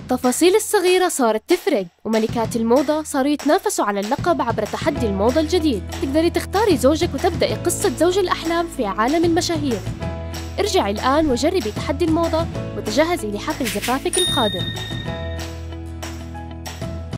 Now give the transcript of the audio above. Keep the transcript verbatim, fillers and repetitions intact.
التفاصيل الصغيرة صارت تفرق، وملكات الموضة صاروا يتنافسوا على اللقب عبر تحدي الموضة الجديد. تقدري تختاري زوجك وتبدأي قصة زوج الأحلام في عالم المشاهير. ارجعي الآن وجربي تحدي الموضة وتجهزي لحفل زفافك القادم.